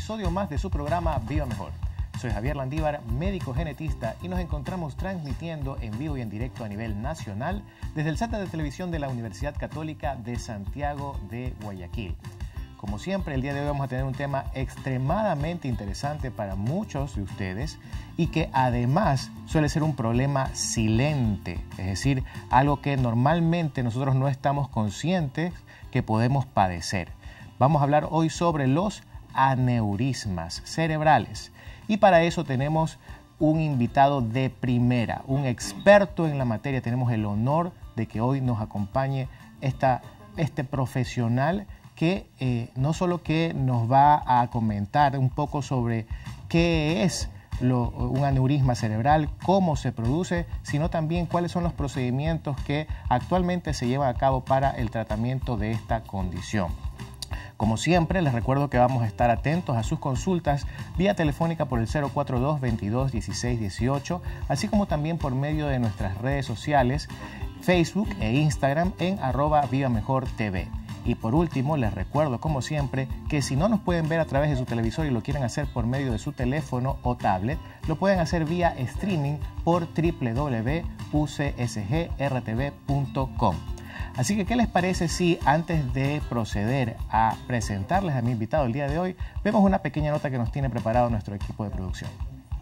episodio más de su programa Viva Mejor. Soy Javier Landívar, médico genetista, y nos encontramos transmitiendo en vivo y en directo a nivel nacional desde el set de televisión de la Universidad Católica de Santiago de Guayaquil. Como siempre, el día de hoy vamos a tener un tema extremadamente interesante para muchos de ustedes y que además suele ser un problema silente, es decir, algo que normalmente nosotros no estamos conscientes que podemos padecer. Vamos a hablar hoy sobre los aneurismas cerebrales y para eso tenemos un invitado de primera, un experto en la materia. Tenemos el honor de que hoy nos acompañe este profesional que no solo que nos va a comentar un poco sobre qué es un aneurisma cerebral, cómo se produce, sino también cuáles son los procedimientos que actualmente se llevan a cabo para el tratamiento de esta condición. Como siempre, les recuerdo que vamos a estar atentos a sus consultas vía telefónica por el 042-22-16-18, así como también por medio de nuestras redes sociales, Facebook e Instagram en @VivaMejorTV. Y por último, les recuerdo, como siempre, que si no nos pueden ver a través de su televisor y lo quieren hacer por medio de su teléfono o tablet, lo pueden hacer vía streaming por www.ucsgrtv.com. Así que, ¿qué les parece si antes de proceder a presentarles a mi invitado el día de hoy, vemos una pequeña nota que nos tiene preparado nuestro equipo de producción?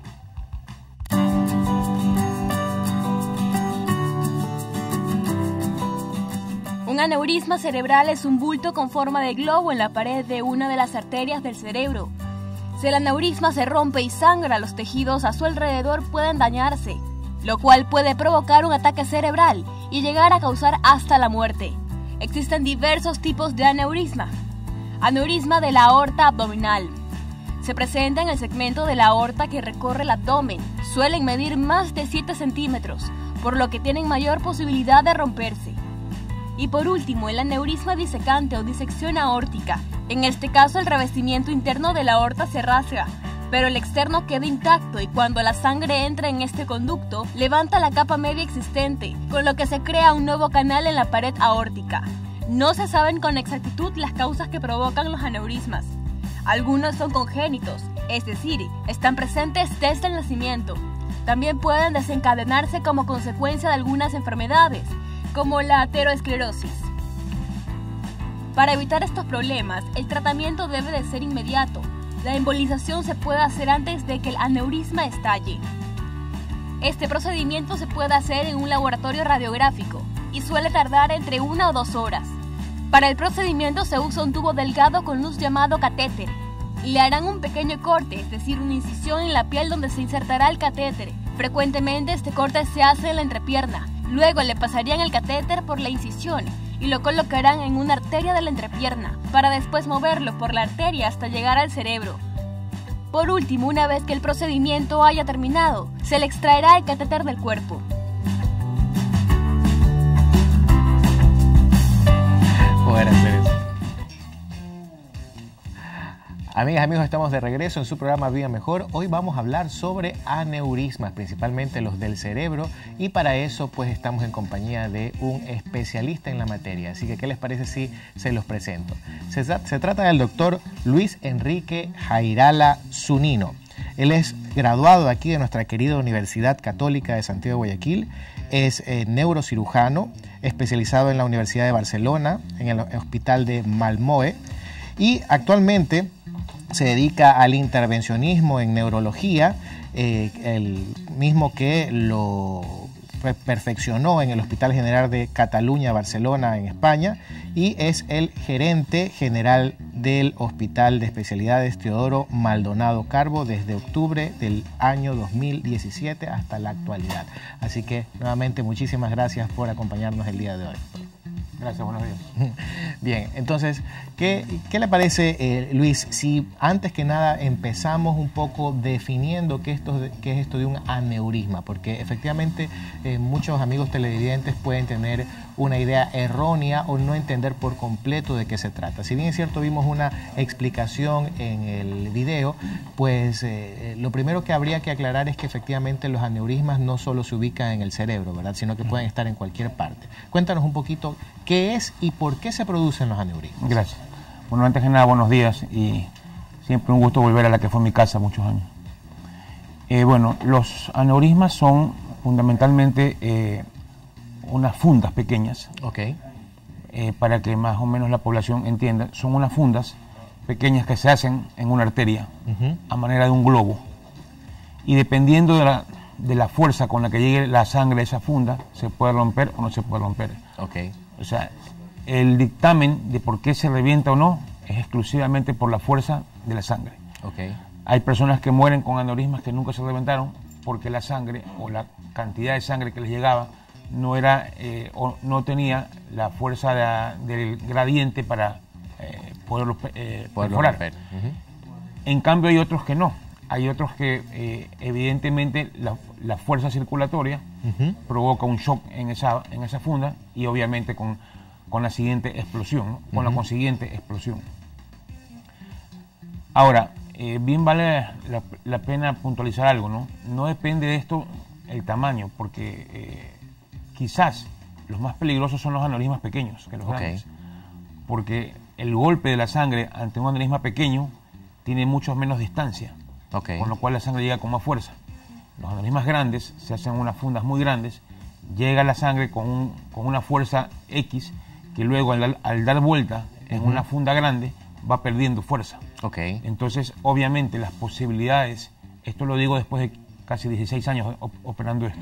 Un aneurisma cerebral es un bulto con forma de globo en la pared de una de las arterias del cerebro. Si el aneurisma se rompe y sangra, los tejidos a su alrededor pueden dañarse, lo cual puede provocar un ataque cerebral y llegar a causar hasta la muerte. Existen diversos tipos de aneurisma. Aneurisma de la aorta abdominal. Se presenta en el segmento de la aorta que recorre el abdomen. Suelen medir más de 7 centímetros, por lo que tienen mayor posibilidad de romperse. Y por último, el aneurisma disecante o disección aórtica. En este caso, el revestimiento interno de la aorta se rasga, pero el externo queda intacto y cuando la sangre entra en este conducto, levanta la capa media existente, con lo que se crea un nuevo canal en la pared aórtica. No se saben con exactitud las causas que provocan los aneurismas. Algunos son congénitos, es decir, están presentes desde el nacimiento. También pueden desencadenarse como consecuencia de algunas enfermedades, como la aterosclerosis. Para evitar estos problemas, el tratamiento debe de ser inmediato. La embolización se puede hacer antes de que el aneurisma estalle. Este procedimiento se puede hacer en un laboratorio radiográfico y suele tardar entre 1 o 2 horas. Para el procedimiento se usa un tubo delgado con luz llamado catéter. Le harán un pequeño corte, es decir, una incisión en la piel donde se insertará el catéter. Frecuentemente este corte se hace en la entrepierna. Luego le pasarían el catéter por la incisión y lo colocarán en una arteria de la entrepierna para después moverlo por la arteria hasta llegar al cerebro. Por último, una vez que el procedimiento haya terminado, se le extraerá el catéter del cuerpo. Poder hacer eso. Amigas, amigos, estamos de regreso en su programa Viva Mejor. Hoy vamos a hablar sobre aneurismas, principalmente los del cerebro, y para eso pues estamos en compañía de un especialista en la materia. Así que, ¿qué les parece si se los presento? Se trata del doctor Luis Enrique Jairala Zunino. Él es graduado aquí de nuestra querida Universidad Católica de Santiago de Guayaquil. Es neurocirujano, especializado en la Universidad de Barcelona, en el Hospital de Malmöe, y actualmente se dedica al intervencionismo en neurología, el mismo que lo perfeccionó en el Hospital General de Cataluña, Barcelona, en España, y es el gerente general del Hospital de Especialidades Teodoro Maldonado Carbo desde octubre del año 2017 hasta la actualidad. Así que, nuevamente, muchísimas gracias por acompañarnos el día de hoy. Gracias, buenos días. Bien, entonces, ¿qué le parece, Luis, si antes que nada empezamos un poco definiendo qué es esto de un aneurisma? Porque efectivamente muchos amigos televidentes pueden tener una idea errónea o no entender por completo de qué se trata. Si bien es cierto, vimos una explicación en el video, pues lo primero que habría que aclarar es que efectivamente los aneurismas no solo se ubican en el cerebro, ¿verdad?, sino que pueden estar en cualquier parte. Cuéntanos un poquito qué es y por qué se producen los aneurismas. Gracias. Bueno, antes que nada, buenos días, y Siempre un gusto volver a la que fue mi casa muchos años. Bueno, los aneurismas son fundamentalmente unas fundas pequeñas. Okay. Para que más o menos la población entienda, son unas fundas pequeñas que se hacen en una arteria a manera de un globo. Y dependiendo de la fuerza con la que llegue la sangre a esa funda, se puede romper o no se puede romper. Okay. O sea, el dictamen de por qué se revienta o no es exclusivamente por la fuerza de la sangre. Okay. Hay personas que mueren con aneurismas que nunca se reventaron porque la sangre o la cantidad de sangre que les llegaba no era o no tenía la fuerza del gradiente para poderlo perforar. En cambio hay otros que no. Hay otros que evidentemente la fuerza circulatoria provoca un shock en esa funda y obviamente con la siguiente explosión, ¿no? Con la consiguiente explosión. Ahora, bien vale la pena puntualizar algo, ¿no? No depende de esto el tamaño, porque quizás los más peligrosos son los aneurismas pequeños que los grandes, porque el golpe de la sangre ante un aneurisma pequeño tiene mucho menos distancia. Con lo cual la sangre llega con más fuerza. Los aneurismas grandes se hacen unas fundas muy grandes, llega la sangre con una fuerza X que luego al dar vuelta en una funda grande va perdiendo fuerza. Entonces obviamente las posibilidades, esto lo digo después de casi 16 años operando esto,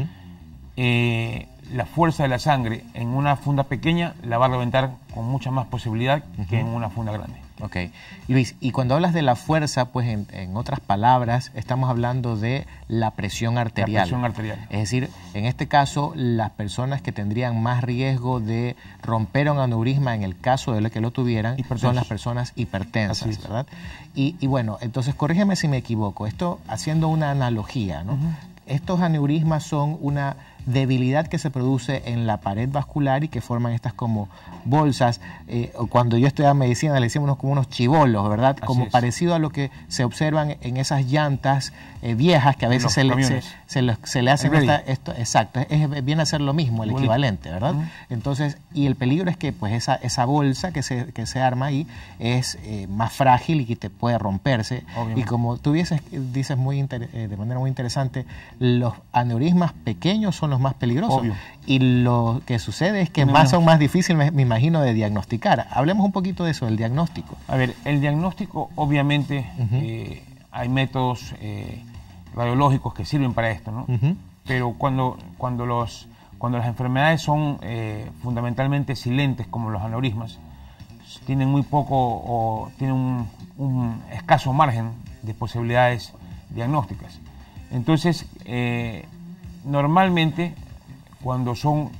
la fuerza de la sangre en una funda pequeña la va a reventar con mucha más posibilidad que en una funda grande. Luis, y cuando hablas de la fuerza, pues en otras palabras, estamos hablando de la presión arterial. La presión arterial. Es decir, en este caso, las personas que tendrían más riesgo de romper un aneurisma en el caso de que lo tuvieran son las personas hipertensas, ¿verdad? Y bueno, entonces corrígeme si me equivoco. Esto, haciendo una analogía, ¿no? Estos aneurismas son una debilidad que se produce en la pared vascular y que forman estas como bolsas. Cuando yo estudiaba medicina le decíamos como unos chibolos, ¿verdad? Como parecido a lo que se observan en esas llantas viejas que a veces se le hacen esto. Exacto, viene a ser lo mismo, el equivalente, ¿verdad? Entonces, y el peligro es que pues esa bolsa que se arma ahí es más frágil y que te puede romperse. Obviamente. Y como tú dices de manera muy interesante, los aneurismas pequeños son los más peligrosos. Y lo que sucede es que son más difíciles, me imagino, de diagnosticar. Hablemos un poquito de eso, del diagnóstico. A ver, el diagnóstico, obviamente, hay métodos radiológicos que sirven para esto, ¿no? Pero cuando las enfermedades son fundamentalmente silentes, como los aneurismas, tienen muy poco o tienen un escaso margen de posibilidades diagnósticas. Entonces, normalmente, cuando son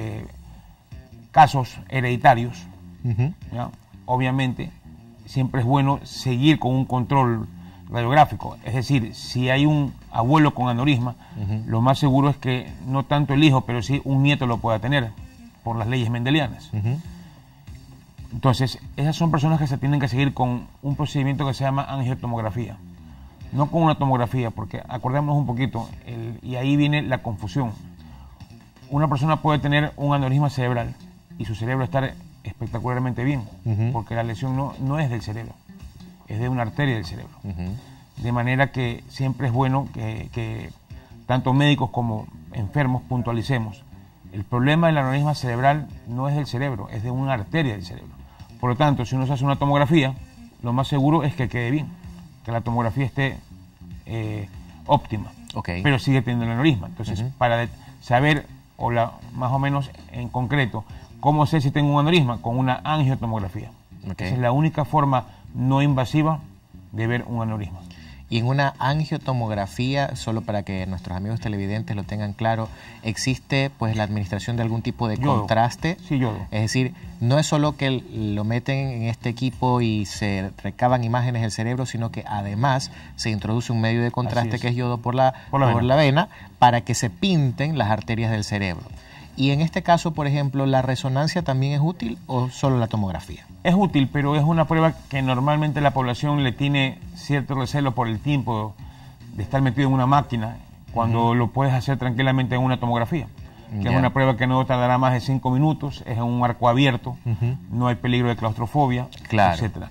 casos hereditarios, ¿ya? Obviamente, siempre es bueno seguir con un control radiográfico. Es decir, si hay un abuelo con aneurisma, lo más seguro es que no tanto el hijo, pero sí un nieto lo pueda tener, por las leyes mendelianas. Entonces, esas son personas que se tienen que seguir con un procedimiento que se llama angiotomografía. No con una tomografía, porque acordémonos un poquito, y ahí viene la confusión. Una persona puede tener un aneurisma cerebral y su cerebro estar espectacularmente bien, porque la lesión no es del cerebro, es de una arteria del cerebro. De manera que siempre es bueno que tanto médicos como enfermos puntualicemos. El problema del aneurisma cerebral no es del cerebro, es de una arteria del cerebro. Por lo tanto, si uno se hace una tomografía, lo más seguro es que quede bien, que la tomografía esté óptima, pero sigue teniendo el aneurisma. Entonces, para saber, más o menos en concreto, cómo sé si tengo un aneurisma, con una angiotomografía. Esa es la única forma no invasiva de ver un aneurisma. Y en una angiotomografía, solo para que nuestros amigos televidentes lo tengan claro, existe pues la administración de algún tipo de contraste. Sí, yodo. Es decir, no es solo que lo meten en este equipo y se recaban imágenes del cerebro, sino que además se introduce un medio de contraste que es yodo por la vena para que se pinten las arterias del cerebro. Y en este caso, por ejemplo, ¿la resonancia también es útil o solo la tomografía? Es útil, pero es una prueba que normalmente la población le tiene cierto recelo por el tiempo de estar metido en una máquina, cuando lo puedes hacer tranquilamente en una tomografía, que es una prueba que no tardará más de 5 minutos, es en un arco abierto, no hay peligro de claustrofobia, etc. O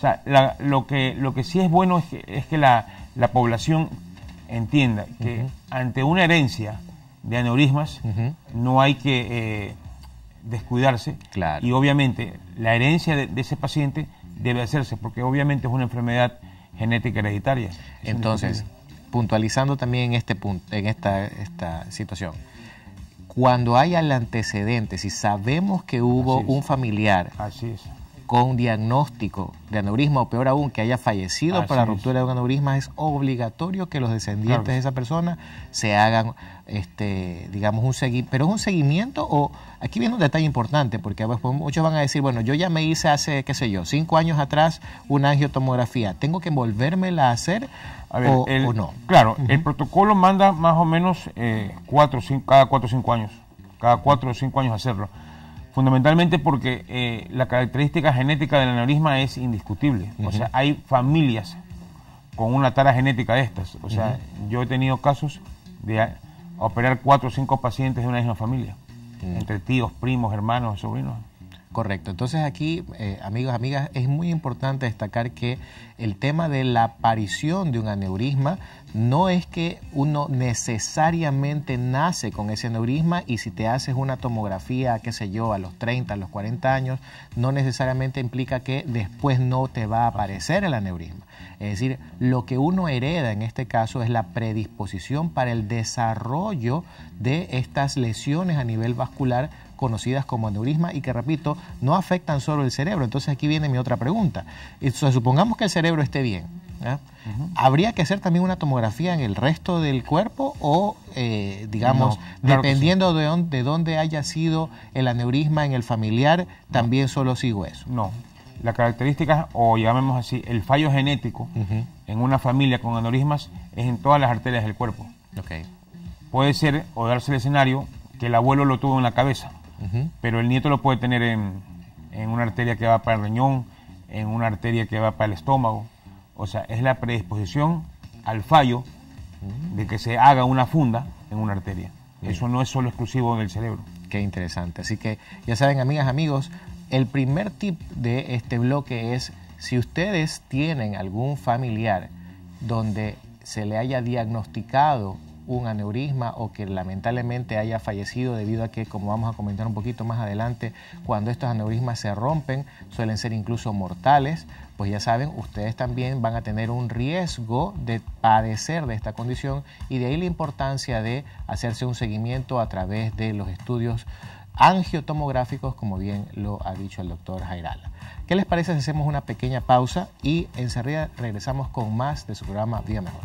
sea, lo que sí es bueno es que la población entienda que ante una herencia de aneurismas no hay que descuidarse. Claro. Y obviamente la herencia de ese paciente debe hacerse, porque obviamente es una enfermedad genética hereditaria. Entonces, puntualizando también en este punto, en esta situación, cuando hay el antecedente, si sabemos que hubo un familiar con diagnóstico de aneurisma, o peor aún, que haya fallecido por la ruptura de un aneurisma, es obligatorio que los descendientes de esa persona se hagan, digamos, un seguimiento. Pero es un seguimiento, o aquí viene un detalle importante, porque muchos van a decir, bueno, yo ya me hice hace, qué sé yo, 5 años atrás una angiotomografía, ¿tengo que volvérmela a hacer o no? Claro, el protocolo manda más o menos cada 4 o 5 años, cada 4 o 5 años hacerlo. Fundamentalmente porque la característica genética del aneurisma es indiscutible. O sea, hay familias con una tara genética de estas. O sea, yo he tenido casos de operar 4 o 5 pacientes de una misma familia, entre tíos, primos, hermanos, sobrinos. Correcto. Entonces aquí, amigos, amigas, es muy importante destacar que el tema de la aparición de un aneurisma no es que uno necesariamente nace con ese aneurisma, y si te haces una tomografía, qué sé yo, a los 30, a los 40 años, no necesariamente implica que después no te va a aparecer el aneurisma. Es decir, lo que uno hereda en este caso es la predisposición para el desarrollo de estas lesiones a nivel vascular conocidas como aneurisma, y que, repito, no afectan solo el cerebro. Entonces aquí viene mi otra pregunta. Supongamos que el cerebro esté bien, ¿eh? ¿Habría que hacer también una tomografía en el resto del cuerpo, o digamos, no, claro, dependiendo de dónde haya sido el aneurisma en el familiar, también solo sigo eso? No. La característica, o llamemos así, el fallo genético en una familia con aneurismas es en todas las arterias del cuerpo. Puede ser, o darse el escenario, que el abuelo lo tuvo en la cabeza, pero el nieto lo puede tener en una arteria que va para el riñón, en una arteria que va para el estómago. O sea, es la predisposición al fallo de que se haga una funda en una arteria. Eso no es solo exclusivo del cerebro. Qué interesante. Así que ya saben, amigas, amigos, el primer tip de este bloque es: si ustedes tienen algún familiar donde se le haya diagnosticado un aneurisma, o que lamentablemente haya fallecido debido a que, como vamos a comentar un poquito más adelante, cuando estos aneurismas se rompen suelen ser incluso mortales, pues ya saben, ustedes también van a tener un riesgo de padecer de esta condición, y de ahí la importancia de hacerse un seguimiento a través de los estudios angiotomográficos, como bien lo ha dicho el doctor Jairala. ¿Qué les parece si hacemos una pequeña pausa y enseguida regresamos con más de su programa Vida Mejor?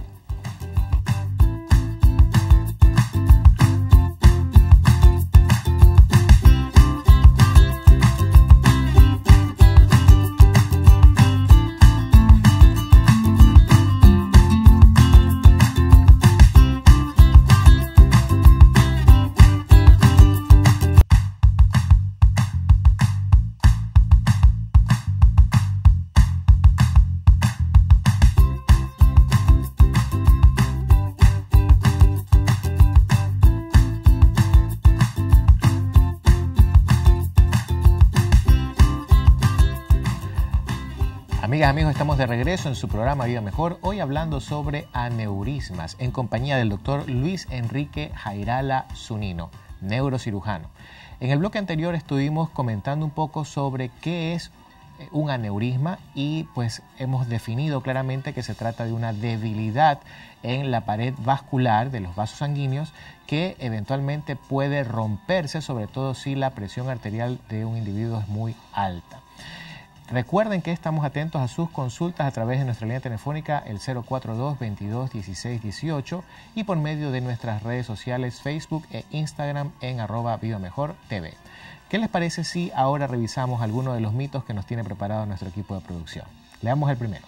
Amigas, amigos, estamos de regreso en su programa Vida Mejor, hoy hablando sobre aneurismas, en compañía del doctor Luis Enrique Jairala Zunino, neurocirujano. En el bloque anterior estuvimos comentando un poco sobre qué es un aneurisma, y pues hemos definido claramente que se trata de una debilidad en la pared vascular de los vasos sanguíneos que eventualmente puede romperse, sobre todo si la presión arterial de un individuo es muy alta. Recuerden que estamos atentos a sus consultas a través de nuestra línea telefónica, el 042-22-16-18, y por medio de nuestras redes sociales Facebook e Instagram en @VidaMejorTV. ¿Qué les parece si ahora revisamos algunos de los mitos que nos tiene preparado nuestro equipo de producción? Leamos el primero.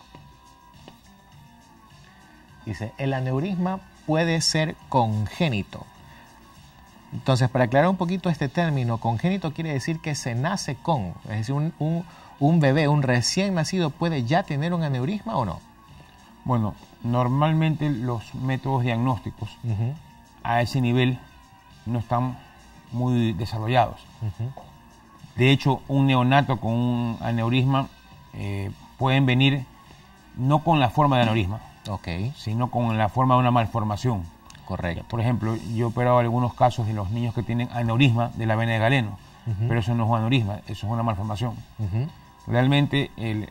Dice: el aneurisma puede ser congénito. Entonces, para aclarar un poquito este término, congénito quiere decir que se nace con, es decir, un bebé, un recién nacido, ¿puede ya tener un aneurisma o no? Bueno, normalmente los métodos diagnósticos a ese nivel no están muy desarrollados. De hecho, un neonato con un aneurisma pueden venir no con la forma de aneurisma, Ok, sino con la forma de una malformación. correcto. Por ejemplo, yo he operado algunos casos de los niños que tienen aneurisma de la vena de Galeno, pero eso no es un aneurisma, eso es una malformación. Ujú. Realmente,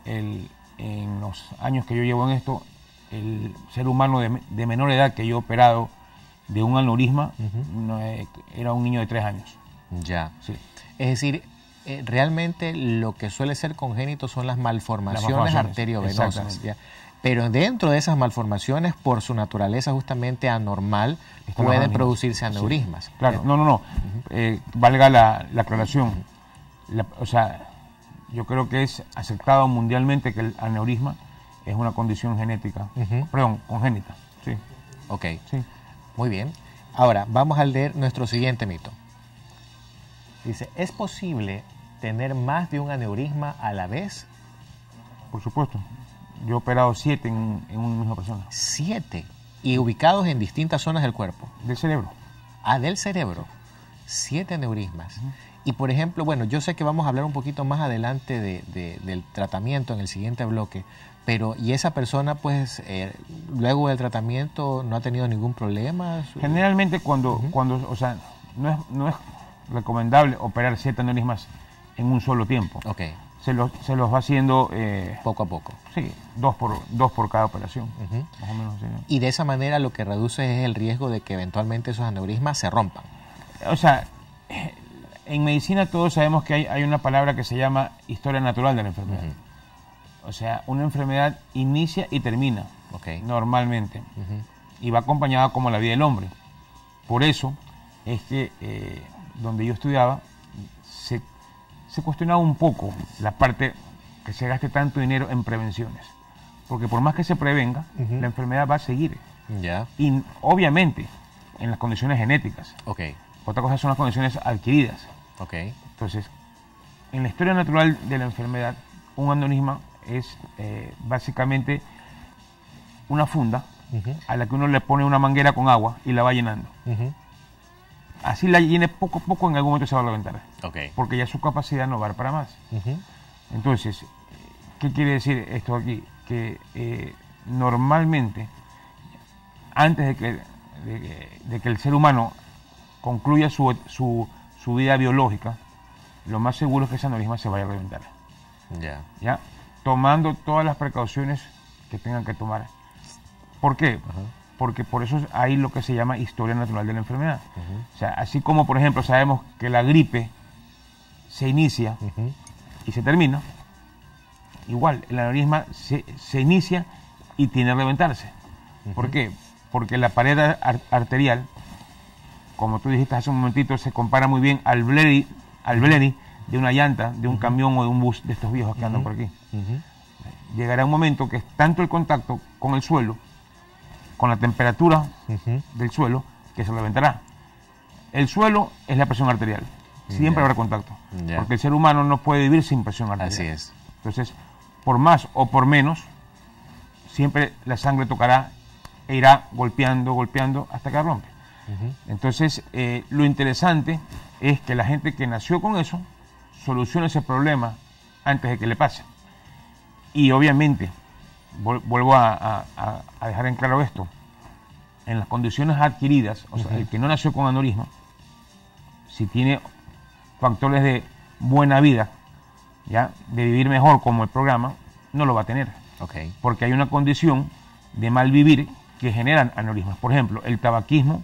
en los años que yo llevo en esto, el ser humano de menor edad que yo he operado de un aneurisma era un niño de 3 años. Ya. Sí. Es decir, realmente lo que suele ser congénito son las malformaciones, Las malformaciones, arteriovenosas. exactamente. ¿ya? Pero dentro de esas malformaciones, por su naturaleza justamente anormal, Están los pueden aneurismas. producirse aneurismas. Sí, claro, no. Valga la aclaración. O sea, yo creo que es aceptado mundialmente que el aneurisma es una condición genética, perdón, congénita. Sí, Ok, sí. muy bien. Ahora, vamos a leer nuestro siguiente mito. Dice, ¿es posible tener más de un aneurisma a la vez? Por supuesto. Yo he operado 7 en una misma persona. 7. Y ubicados en distintas zonas del cuerpo. Del cerebro. Del cerebro. 7 aneurismas. Y por ejemplo, bueno, yo sé que vamos a hablar un poquito más adelante del tratamiento en el siguiente bloque, pero ¿y esa persona pues luego del tratamiento no ha tenido ningún problema? Generalmente o sea, no es recomendable operar 7 aneurismas en un solo tiempo. Ok, Se los va haciendo, poco a poco. sí, dos por cada operación. Ujú. Más o menos, sí. Y de esa manera lo que reduce es el riesgo de que eventualmente esos aneurismas se rompan. O sea, en medicina todos sabemos que hay una palabra que se llama historia natural de la enfermedad. O sea, una enfermedad inicia y termina, Ok. normalmente, y va acompañada como la vida del hombre. Por eso es que donde yo estudiaba se cuestionaba un poco la parte que se gaste tanto dinero en prevenciones. Porque por más que se prevenga, la enfermedad va a seguir. Ya. Y obviamente, en las condiciones genéticas. Ok, Otra cosa son las condiciones adquiridas. ok. Entonces, en la historia natural de la enfermedad, un aneurisma es básicamente una funda a la que uno le pone una manguera con agua y la va llenando. Así la llene poco a poco, en algún momento se va a reventar. Ok. Porque ya su capacidad no va a dar para más. Entonces, ¿qué quiere decir esto aquí? Que normalmente, antes de que el ser humano concluya su vida biológica, lo más seguro es que ese aneurisma se vaya a reventar. Ya. ¿Ya? Tomando todas las precauciones que tengan que tomar. ¿Por qué? Porque por eso hay lo que se llama historia natural de la enfermedad. O sea, así como, por ejemplo, sabemos que la gripe se inicia y se termina, igual, el aneurisma se inicia y tiene que reventarse. ¿Por qué? Porque la pared arterial, como tú dijiste hace un momentito, se compara muy bien al bleri de una llanta, de un camión o de un bus de estos viejos que andan por aquí. Llegará un momento que es tanto el contacto con el suelo, con la temperatura del suelo, que se reventará. El suelo es la presión arterial. Siempre habrá contacto. Porque el ser humano no puede vivir sin presión arterial. Así es. Entonces, por más o por menos, siempre la sangre tocará e irá golpeando hasta que rompe. Entonces, lo interesante es que la gente que nació con eso solucione ese problema antes de que le pase. Y obviamente, vuelvo a dejar en claro esto, en las condiciones adquiridas, o sea, el que no nació con aneurisma, si tiene factores de buena vida, ¿ya?, de vivir mejor como el programa, no lo va a tener. Ok. Porque hay una condición de mal vivir que generan aneurismas. Por ejemplo, el tabaquismo,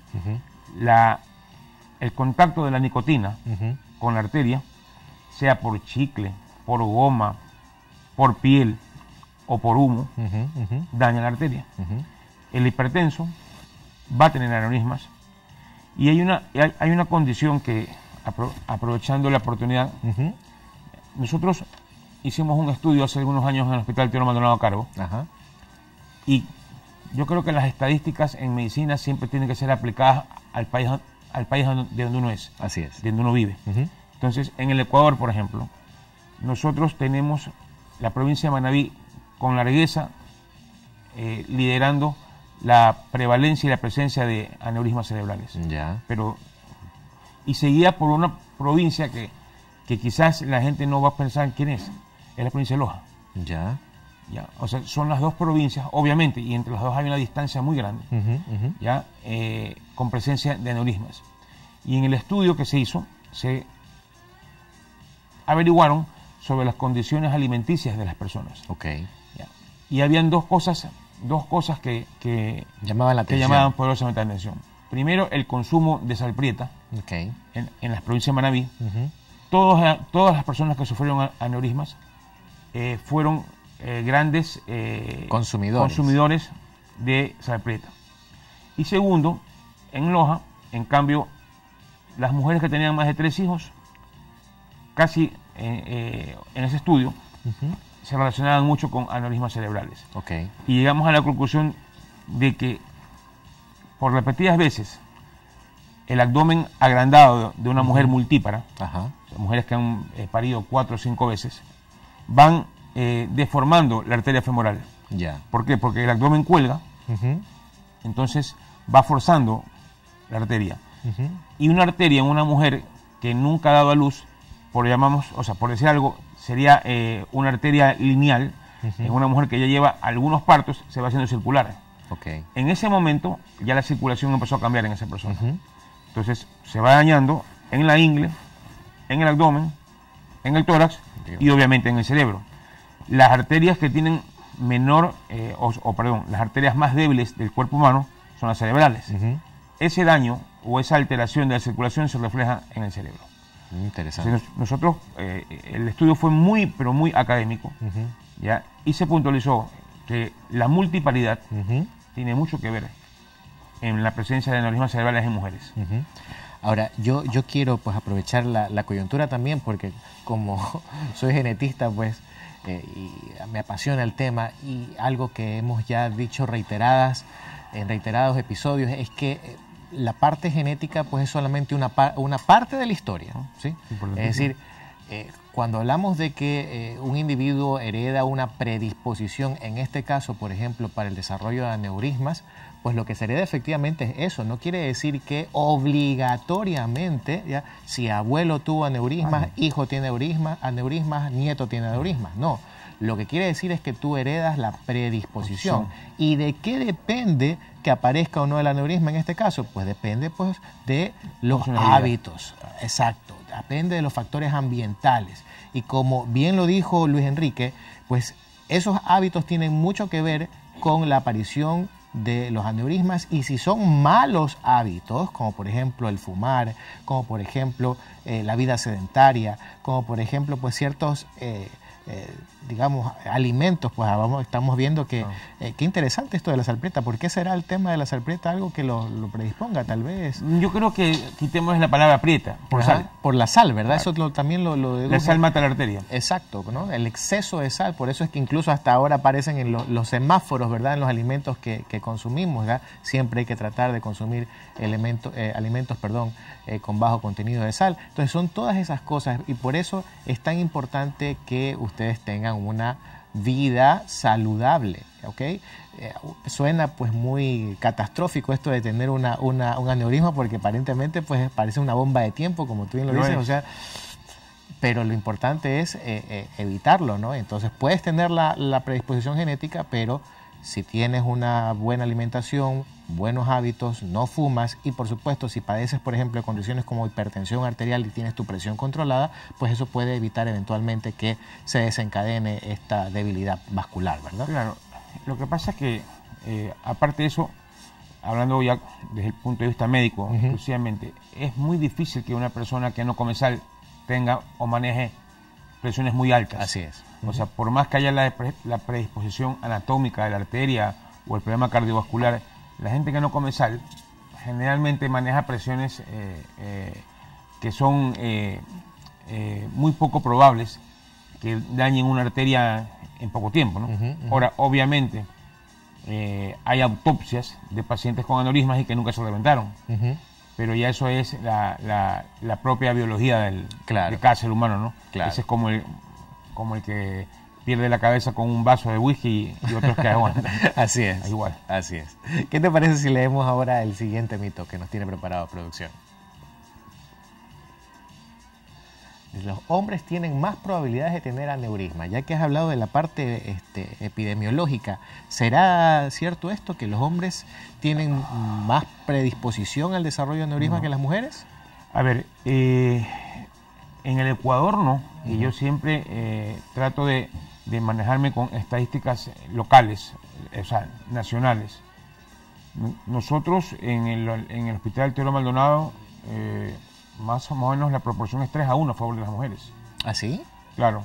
el contacto de la nicotina con la arteria, sea por chicle, por goma, por piel o por humo, daña la arteria. El hipertenso va a tener aneurismas. Y hay una condición que, aprovechando la oportunidad, nosotros hicimos un estudio hace algunos años en el Hospital Teodoro Maldonado Carbo, y yo creo que las estadísticas en medicina siempre tienen que ser aplicadas al país de donde uno es. Así es. De donde uno vive. Entonces, en el Ecuador, por ejemplo, nosotros tenemos la provincia de Manabí con largueza liderando la prevalencia y la presencia de aneurismas cerebrales. Ya. Y seguida por una provincia que quizás la gente no va a pensar quién es la provincia de Loja. Ya. ¿ya? O sea, son las dos provincias, obviamente, y entre las dos hay una distancia muy grande, ¿ya? Con presencia de aneurismas. Y en el estudio que se hizo, se averiguaron sobre las condiciones alimenticias de las personas. Okay. ¿Ya? Y habían dos cosas que llamaban la atención. Que llamaban poderosamente la atención. Primero, el consumo de sal prieta Okay. en las provincias de Manabí. Todas las personas que sufrieron aneurismas fueron grandes consumidores de sal prieta. Y segundo, en Loja, en cambio, las mujeres que tenían más de 3 hijos, casi en ese estudio, se relacionaban mucho con aneurismas cerebrales. Okay. Y llegamos a la conclusión de que por repetidas veces el abdomen agrandado de una mujer multípara, mujeres que han parido 4 o 5 veces, van deformando la arteria femoral. Ya. ¿Por qué? Porque el abdomen cuelga, entonces va forzando la arteria. Y una arteria en una mujer que nunca ha dado a luz, por decir algo, sería una arteria lineal. En una mujer que ya lleva algunos partos, se va haciendo circular. Okay. En ese momento ya la circulación empezó a cambiar en esa persona. Entonces se va dañando en la ingle, en el abdomen, en el tórax y obviamente en el cerebro. Las arterias que tienen las arterias más débiles del cuerpo humano son las cerebrales. Ese daño o esa alteración de la circulación se refleja en el cerebro. Interesante. Entonces, nosotros, el estudio fue muy académico, ¿ya? Y se puntualizó que la multiparidad tiene mucho que ver en la presencia de aneurismas cerebrales en mujeres. Ahora, yo quiero pues aprovechar la coyuntura también, porque como soy genetista, pues, y me apasiona el tema, y algo que hemos ya dicho en reiterados episodios, es que la parte genética pues es solamente una parte de la historia, ¿sí? Es decir, cuando hablamos de que un individuo hereda una predisposición, en este caso, por ejemplo, para el desarrollo de aneurismas, pues lo que se hereda efectivamente es eso. No quiere decir que obligatoriamente, ¿ya? Si abuelo tuvo aneurismas, hijo tiene aneurismas, nieto tiene aneurismas. No. Lo que quiere decir es que tú heredas la predisposición. ¿Y de qué depende que aparezca o no el aneurisma en este caso? Pues depende pues de los hábitos. Exacto. Depende de los factores ambientales. Y como bien lo dijo Luis Enrique, pues esos hábitos tienen mucho que ver con la aparición de los aneurismas, y si son malos hábitos, como por ejemplo el fumar, como por ejemplo la vida sedentaria, como por ejemplo pues ciertos digamos, alimentos, pues estamos viendo que qué interesante esto de la salprieta. ¿Por qué será el tema de la salprieta algo que lo predisponga, tal vez? Yo creo que quitemos la palabra prieta, por sal. Por la sal, ¿verdad? Eso también lo deduce. La sal mata la arteria. Exacto, ¿no? El exceso de sal, por eso es que incluso hasta ahora aparecen en los semáforos, ¿verdad? En los alimentos que consumimos, ¿verdad? Siempre hay que tratar de consumir alimentos con bajo contenido de sal. Entonces son todas esas cosas, y por eso es tan importante que ustedes tengan una vida saludable, ¿ok? Suena pues muy catastrófico esto de tener un aneurisma, porque aparentemente pues parece una bomba de tiempo, como tú bien lo dices, o sea, pero lo importante es evitarlo, ¿no? Entonces puedes tener la predisposición genética, pero si tienes una buena alimentación, buenos hábitos, no fumas, y por supuesto si padeces, por ejemplo, de condiciones como hipertensión arterial y tienes tu presión controlada, pues eso puede evitar eventualmente que se desencadene esta debilidad vascular, ¿verdad? Claro, lo que pasa es que, aparte de eso, hablando ya desde el punto de vista médico, exclusivamente, es muy difícil que una persona que no come sal tenga o maneje presiones muy altas. Así es. O sea, por más que haya la predisposición anatómica de la arteria o el problema cardiovascular, la gente que no come sal generalmente maneja presiones que son muy poco probables que dañen una arteria en poco tiempo, ¿no? Ahora, obviamente, hay autopsias de pacientes con aneurismas y que nunca se reventaron. Pero ya eso es la propia biología de cada ser humano, ¿no? Claro. Ese es como el que pierde la cabeza con un vaso de whisky y otros que aguantan. Así es. Igual. Así es. ¿Qué te parece si leemos ahora el siguiente mito que nos tiene preparado producción? los hombres tienen más probabilidades de tener aneurisma. Ya que has hablado de la parte epidemiológica, ¿será cierto esto, que los hombres tienen más predisposición al desarrollo de aneurisma que las mujeres? A ver, en el Ecuador no, y yo siempre trato de manejarme con estadísticas locales, o sea, nacionales. Nosotros en el Hospital Teodoro Maldonado, más o menos la proporción es 3-1 a favor de las mujeres. ¿Ah, sí? Claro.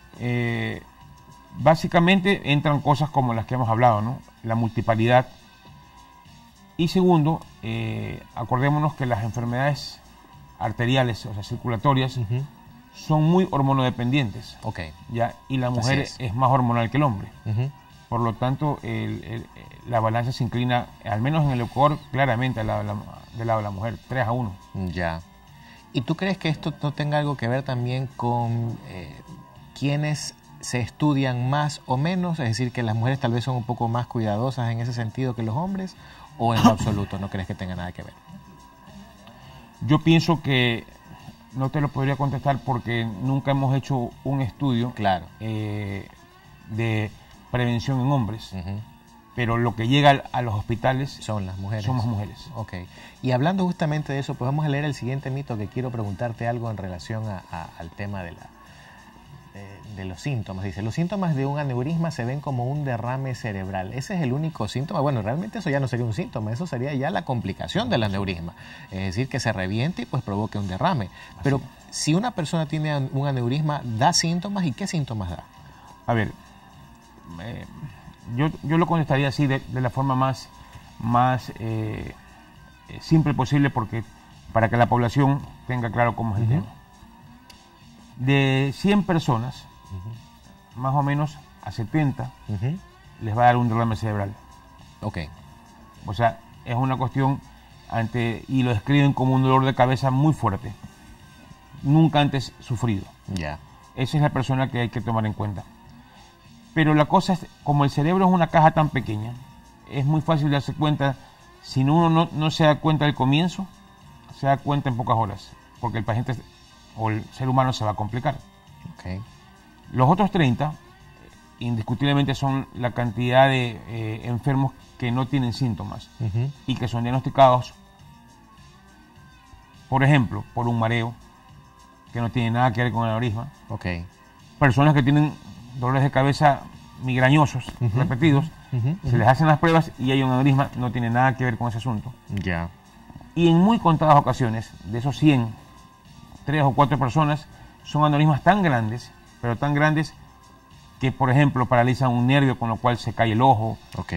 Básicamente entran cosas como las que hemos hablado, ¿no? La multiparidad. Y segundo, acordémonos que las enfermedades arteriales, o sea, circulatorias, son muy hormonodependientes. Okay. ¿Ya? Y la mujer es más hormonal que el hombre. Por lo tanto, la balanza se inclina, al menos en el Ecuador, claramente del lado de la mujer, 3-1. Ya. ¿Y tú crees que esto no tenga algo que ver también con quienes se estudian más o menos? Es decir, que las mujeres tal vez son un poco más cuidadosas en ese sentido que los hombres, ¿o en lo absoluto no crees que tenga nada que ver? Yo pienso que no te lo podría contestar porque nunca hemos hecho un estudio de prevención en hombres. Pero lo que llega a los hospitales son las mujeres. Somos mujeres. Ok. Y hablando justamente de eso, pues vamos a leer el siguiente mito, que quiero preguntarte algo en relación al tema de los síntomas. Dice, los síntomas de un aneurisma se ven como un derrame cerebral. ¿Ese es el único síntoma? Bueno, realmente eso ya no sería un síntoma, eso sería ya la complicación del aneurisma. Es decir, que se reviente y pues provoque un derrame. Pero si una persona tiene un aneurisma, ¿da síntomas? ¿Y qué síntomas da? A ver, yo lo contestaría así de la forma más simple posible, porque para que la población tenga claro cómo es el tema. De 100 personas, más o menos a 70 les va a dar un derrame cerebral. Ok. O sea, es una cuestión y lo describen como un dolor de cabeza muy fuerte, nunca antes sufrido. Ya. Esa es la persona que hay que tomar en cuenta. Pero la cosa es, como el cerebro es una caja tan pequeña, es muy fácil darse cuenta. Si uno no se da cuenta al comienzo, se da cuenta en pocas horas, porque el paciente o el ser humano se va a complicar. Okay. Los otros 30, indiscutiblemente, son la cantidad de enfermos que no tienen síntomas y que son diagnosticados, por ejemplo, por un mareo, que no tiene nada que ver con el aneurisma. Okay. Personas que tienen dolores de cabeza migrañosos, repetidos, se les hacen las pruebas y hay un aneurisma, no tiene nada que ver con ese asunto. Ya. Y en muy contadas ocasiones, de esos 100, 3 o 4 personas son aneurismas tan grandes, pero tan grandes que, por ejemplo, paralizan un nervio, con lo cual se cae el ojo,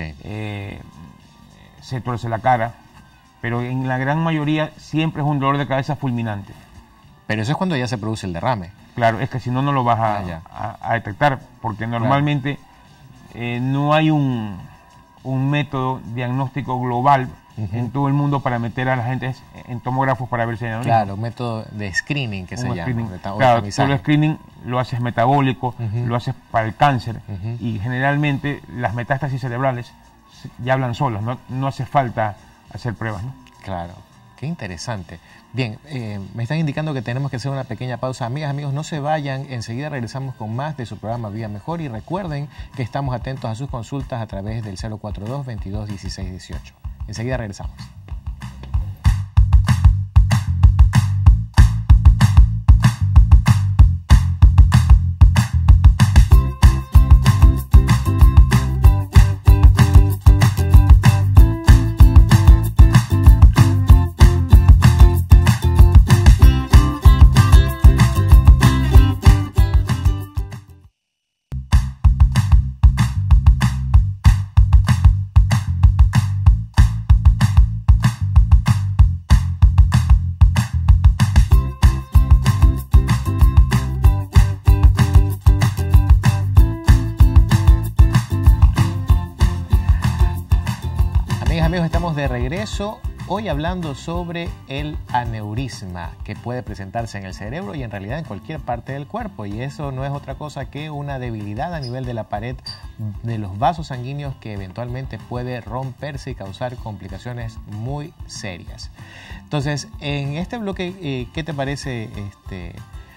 se tuerce la cara, pero en la gran mayoría siempre es un dolor de cabeza fulminante. Pero eso es cuando ya se produce el derrame. Claro, es que si no, no lo vas a detectar, porque normalmente no hay un método diagnóstico global en todo el mundo para meter a la gente en tomógrafos para ver si hay aneurisma. Claro, un método de screening que se llama. Claro, todo el screening lo haces metabólico, lo haces para el cáncer, y generalmente las metástasis cerebrales ya hablan solos, no hace falta hacer pruebas, ¿no? Claro, qué interesante. Bien, me están indicando que tenemos que hacer una pequeña pausa. Amigas, amigos, no se vayan, enseguida regresamos con más de su programa Vida Mejor, y recuerden que estamos atentos a sus consultas a través del 042-22-16-18. Enseguida regresamos. Estamos de regreso, hoy hablando sobre el aneurisma, que puede presentarse en el cerebro y en realidad en cualquier parte del cuerpo, y eso no es otra cosa que una debilidad a nivel de la pared de los vasos sanguíneos que eventualmente puede romperse y causar complicaciones muy serias. Entonces, en este bloque, ¿qué te parece?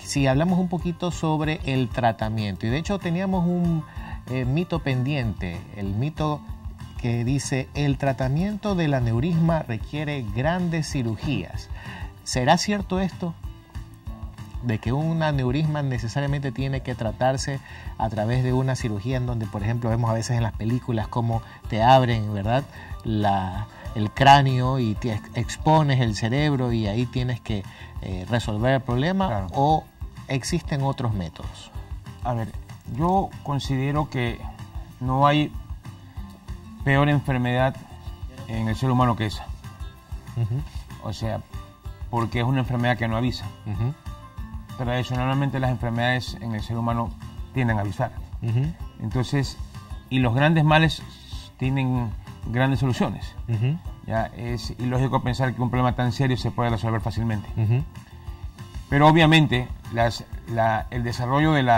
si hablamos un poquito sobre el tratamiento. Y de hecho teníamos un mito pendiente, el mito que dice: el tratamiento del aneurisma requiere grandes cirugías. ¿Será cierto esto? De que un aneurisma necesariamente tiene que tratarse a través de una cirugía en donde, por ejemplo, vemos a veces en las películas cómo te abren, ¿verdad?, el cráneo y te expones el cerebro y ahí tienes que resolver el problema. Claro. ¿O existen otros métodos? A ver, yo considero que no hay peor enfermedad en el ser humano que esa. O sea, porque es una enfermedad que no avisa. Tradicionalmente las enfermedades en el ser humano tienden a avisar. Entonces, y los grandes males tienen grandes soluciones. Ya es ilógico pensar que un problema tan serio se puede resolver fácilmente. Pero obviamente el desarrollo del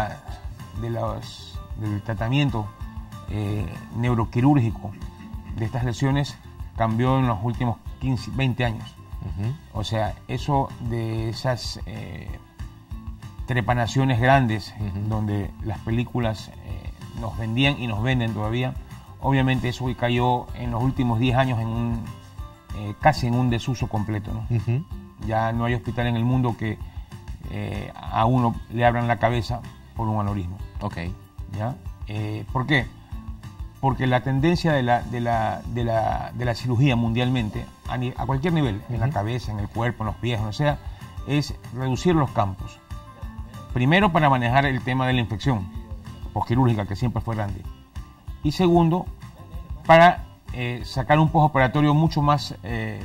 tratamiento neuroquirúrgico de estas lesiones cambió en los últimos 15, 20 años. O sea, eso de esas trepanaciones grandes, donde las películas nos vendían y nos venden todavía, obviamente eso cayó en los últimos 10 años en casi en un desuso completo, ¿no? Ya no hay hospital en el mundo que a uno le abran la cabeza por un aneurisma. ¿Ya? ¿Por qué? Porque la tendencia de la cirugía mundialmente, a cualquier nivel, en la cabeza, en el cuerpo, en los pies, o sea, es reducir los campos. Primero, para manejar el tema de la infección posquirúrgica, que siempre fue grande. Y segundo, para sacar un postoperatorio mucho más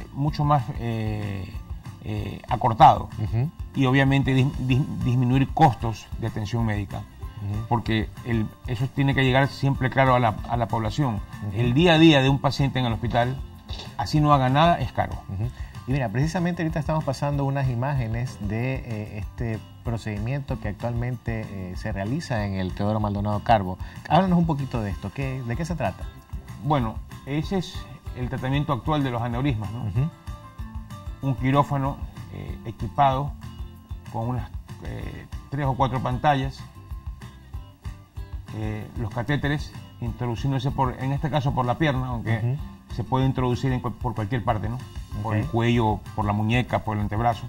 acortado. Y obviamente disminuir costos de atención médica. Porque eso tiene que llegar siempre claro a la población. El día a día de un paciente en el hospital, así no haga nada, es caro. Y mira, precisamente ahorita estamos pasando unas imágenes de este procedimiento que actualmente se realiza en el Teodoro Maldonado Carbo. Háblanos un poquito de esto. ¿De qué se trata? Bueno, ese es el tratamiento actual de los aneurismas, ¿no? Un quirófano equipado con unas 3 o 4 pantallas, los catéteres introduciéndose en este caso por la pierna, aunque se puede introducir por cualquier parte, ¿no? Por el cuello, por la muñeca, por el antebrazo.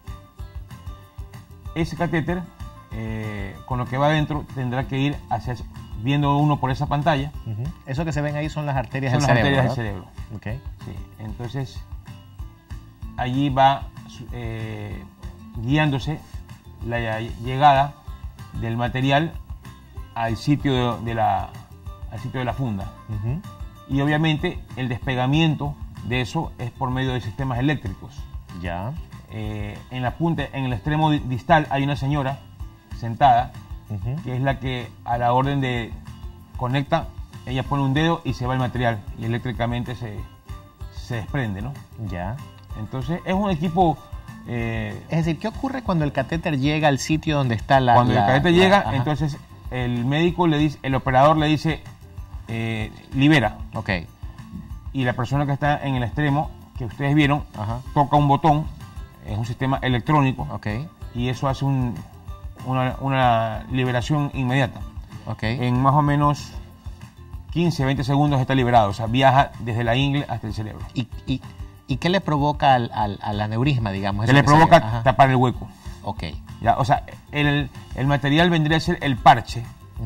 Ese catéter, con lo que va adentro, tendrá que ir viendo uno por esa pantalla. Eso que se ven ahí son las arterias del cerebro. Son las arterias del cerebro. Sí. Entonces, allí va guiándose la llegada del material al sitio de la funda. Y obviamente el despegamiento de eso es por medio de sistemas eléctricos. Ya. En la punta, en el extremo distal, hay una señora sentada, que es la que a la orden de conecta, ella pone un dedo y se va el material y eléctricamente se desprende, ¿no? Ya. Entonces es un equipo... es decir, ¿qué ocurre cuando el catéter llega al sitio donde está el catéter llega, entonces el médico le dice, el operador le dice, libera. Y la persona que está en el extremo, que ustedes vieron, toca un botón, es un sistema electrónico, y eso hace una liberación inmediata. En más o menos 15, 20 segundos está liberado, o sea, viaja desde la ingle hasta el cerebro. ¿Y qué le provoca al aneurisma, digamos? Que le provoca tapar el hueco. Ya, o sea, el material vendría a ser el parche.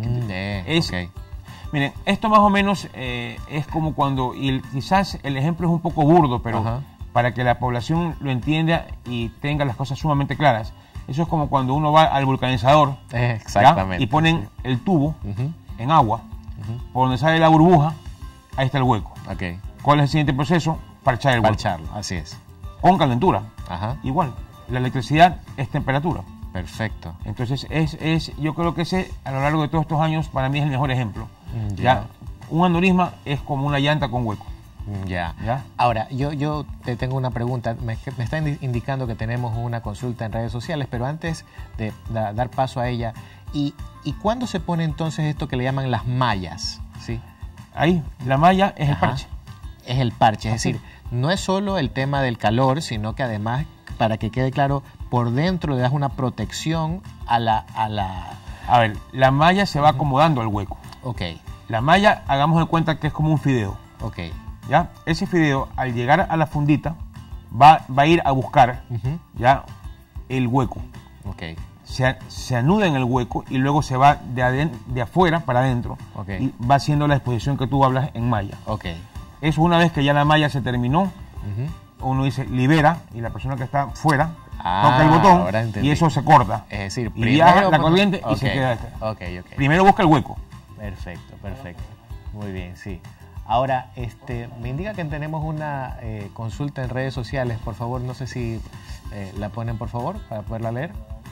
Miren, esto más o menos es como cuando, y quizás el ejemplo es un poco burdo, pero para que la población lo entienda y tenga las cosas sumamente claras, eso es como cuando uno va al vulcanizador, y ponen el tubo en agua, por donde sale la burbuja, ahí está el hueco. ¿Cuál es el siguiente proceso? Parchar el hueco. Parcharlo, así es. Con calentura. Igual, la electricidad es temperatura. Perfecto. Entonces, yo creo que ese, a lo largo de todos estos años, para mí es el mejor ejemplo. ¿Ya? Un aneurisma es como una llanta con hueco. ¿Ya? Ahora, yo te tengo una pregunta. Me está indicando que tenemos una consulta en redes sociales, pero antes de dar paso a ella, ¿y cuándo se pone entonces esto que le llaman las mallas? ¿Sí? Ahí, la malla es el parche. Es el parche, es decir, no es solo el tema del calor, sino que además para que quede claro, por dentro le das una protección a la... A ver, la malla se va acomodando al hueco. Ok, La malla, hagamos de cuenta que es como un fideo. ok. ¿Ya? Ese fideo, al llegar a la fundita, va a ir a buscar ya el hueco. Ok, Se anuda en el hueco y luego se va de afuera para adentro. Ok. Y va haciendo la exposición que tú hablas en malla. ok. Eso, una vez que ya la malla se terminó, Ujú. uno dice libera y la persona que está fuera Ah, toca el ahora botón entendí. y eso se corta. Es decir, y viaja la por- corriente y ok, se queda. Ok, ok. Primero busca el hueco. Perfecto, perfecto. Muy bien, sí. Ahora, me indica que tenemos una consulta en redes sociales. Por favor, no sé si la ponen, por favor, para poderla leer.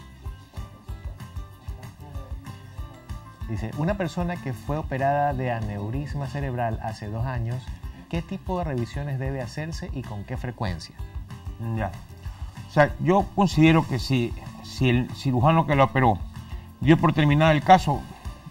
Dice, una persona que fue operada de aneurisma cerebral hace 2 años, ¿qué tipo de revisiones debe hacerse y con qué frecuencia? Ya. O sea, yo considero que si el cirujano que lo operó dio por terminado el caso,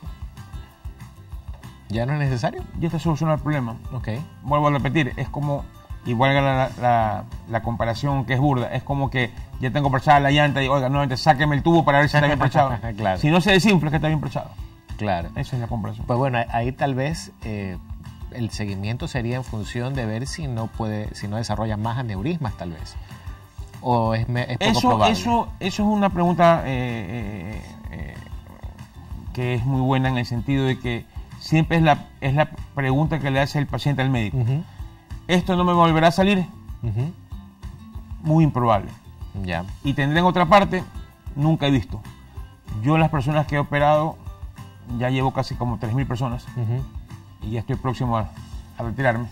¿Ya no es necesario? ya está solucionado el problema. Ok. Vuelvo a repetir, es como, y valga la comparación que es burda, es como que ya tengo parchada la llanta y, oiga, nuevamente sáqueme el tubo para ver si está bien parchado. Claro. Si no se desinfla, es que está bien parchado. Claro. Esa es la comparación. Pues bueno, ahí tal vez el seguimiento sería en función de ver si no desarrolla más aneurismas, tal vez. O es poco probable. Eso es una pregunta que es muy buena en el sentido de que siempre es la pregunta que le hace el paciente al médico. Ujú, ¿Esto no me volverá a salir? ujú. Muy improbable. Ya. Y tendré en otra parte, nunca he visto. Yo las personas que he operado, ya llevo casi como 3.000 personas Ujú. y ya estoy próximo a retirarme.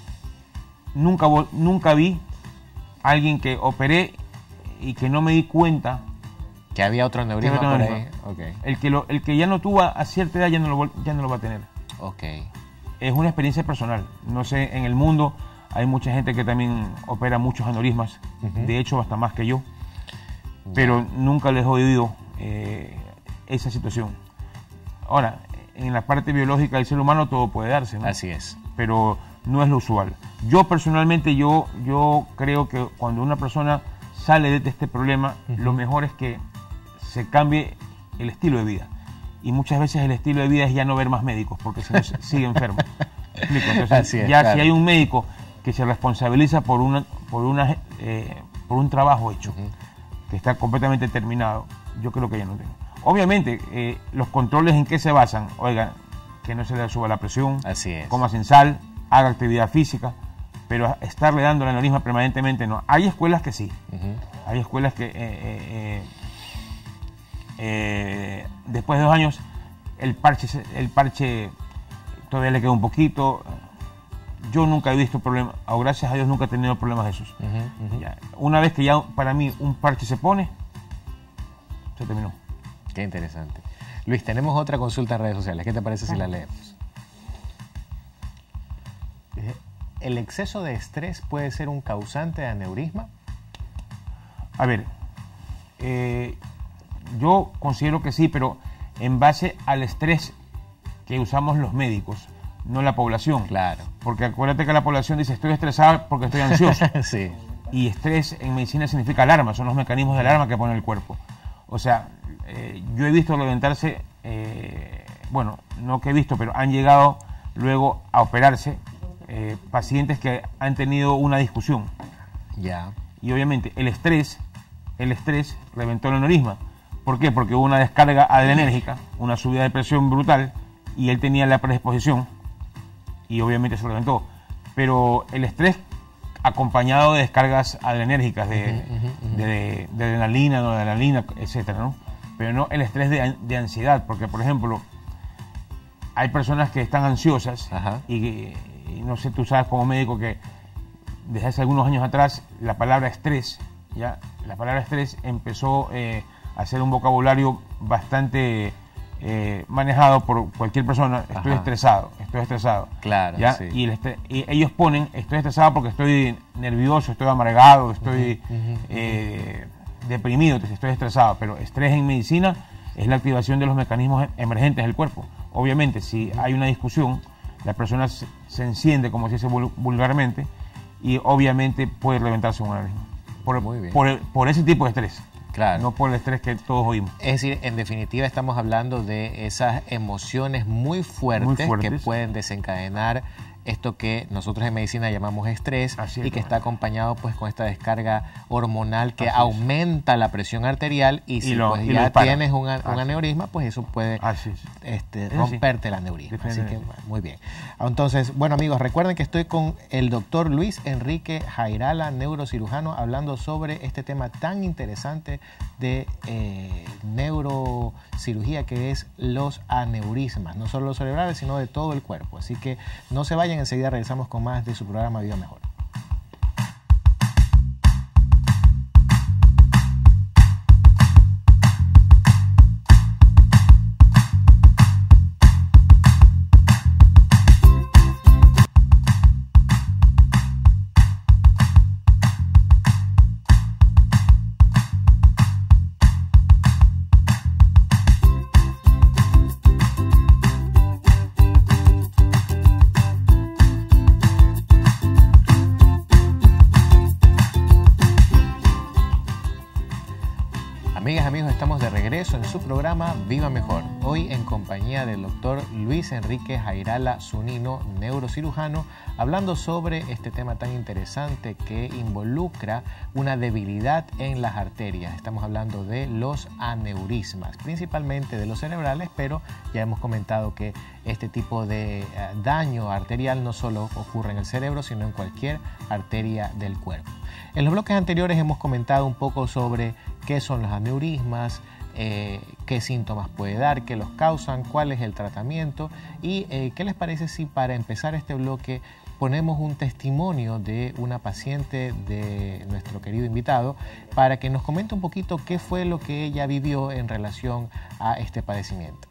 Nunca vi a alguien que operé y que no me di cuenta. Que había otro aneurisma Que había por otro ahí. aneurisma. El que ya no tuvo a cierta edad ya no lo va a tener. Ok. Es una experiencia personal. No sé, en el mundo hay mucha gente que también opera muchos aneurismas, Ujú. de hecho hasta más que yo, pero nunca les he oído esa situación. Ahora, en la parte biológica del ser humano todo puede darse, ¿no? Así es. Pero no es lo usual. Yo personalmente, yo creo que cuando una persona sale de este problema, lo mejor es que se cambie el estilo de vida. Y muchas veces el estilo de vida es ya no ver más médicos, porque si no sigue enfermo. ¿Me explico? Entonces, Así es, ya claro. si hay un médico que se responsabiliza por un trabajo hecho, que está completamente terminado, yo creo que ya no tengo. Obviamente, los controles en qué se basan, oiga, que no se le suba la presión, Así es. coma sin sal, haga actividad física, pero estarle dando el aneurisma permanentemente no. Hay escuelas que sí, Ujú. hay escuelas que después de 2 años el parche todavía le queda un poquito. Yo nunca he visto problemas, o gracias a Dios nunca he tenido problemas de esos. Ujú, ujú. Ya, una vez que ya para mí un parche se pone, se terminó. Qué interesante. Luis, tenemos otra consulta en redes sociales. ¿Qué te parece si la leemos? Dice, ¿el exceso de estrés puede ser un causante de aneurisma? A ver, yo considero que sí, pero en base al estrés que usamos los médicos, no la población. Claro. Porque acuérdate que la población dice estoy estresada porque estoy ansioso. Sí. Y estrés en medicina significa alarma, son los mecanismos de alarma que pone el cuerpo. O sea, yo he visto levantarse, bueno, no que he visto, pero han llegado luego a operarse pacientes que han tenido una discusión. Ya. Y obviamente el estrés reventó el aneurisma. ¿Por qué? Porque hubo una descarga adrenérgica, una subida de presión brutal, y él tenía la predisposición, y obviamente se reventó. Pero el estrés acompañado de descargas adrenérgicas, de adrenalina, noradrenalina, etcétera, ¿no? Pero no el estrés de ansiedad, porque, por ejemplo, hay personas que están ansiosas, Ajá. y no sé, tú sabes como médico que desde hace algunos años atrás la palabra estrés empezó a ser un vocabulario bastante manejado por cualquier persona. Estoy estresado. Claro, ¿ya? sí. Y ellos ponen, estoy estresado porque estoy nervioso, estoy amargado, estoy deprimido, entonces estoy estresado. Pero estrés en medicina es la activación de los mecanismos emergentes del cuerpo. Obviamente, si hay una discusión, la persona se enciende, como se dice vulgarmente, y obviamente puede reventarse un aneurisma. Muy bien. Por ese tipo de estrés. Claro. No por el estrés que todos oímos. Es decir, en definitiva estamos hablando de esas emociones muy fuertes que pueden desencadenar esto que nosotros en medicina llamamos estrés y que está acompañado pues con esta descarga hormonal que aumenta la presión arterial y si pues ya tienes un aneurisma, pues eso puede romperte el aneurisma. Así que muy bien. Entonces, bueno amigos, recuerden que estoy con el doctor Luis Enrique Jairala, neurocirujano, hablando sobre este tema tan interesante de neurocirugía que es los aneurismas, no solo los cerebrales, sino de todo el cuerpo. Así que no se vayan, enseguida regresamos con más de su programa Vida Mejor. Amigas, amigos, estamos de regreso en su programa Viva Mejor. Hoy en compañía del doctor Luis Enrique Jairala Zunino, neurocirujano, hablando sobre este tema tan interesante que involucra una debilidad en las arterias. Estamos hablando de los aneurismas, principalmente de los cerebrales, pero ya hemos comentado que este tipo de daño arterial no solo ocurre en el cerebro, sino en cualquier arteria del cuerpo. En los bloques anteriores hemos comentado un poco sobre qué son los aneurismas, qué síntomas puede dar, qué los causan, cuál es el tratamiento y qué les parece si para empezar este bloque ponemos un testimonio de una paciente de nuestro querido invitado para que nos comente un poquito qué fue lo que ella vivió en relación a este padecimiento.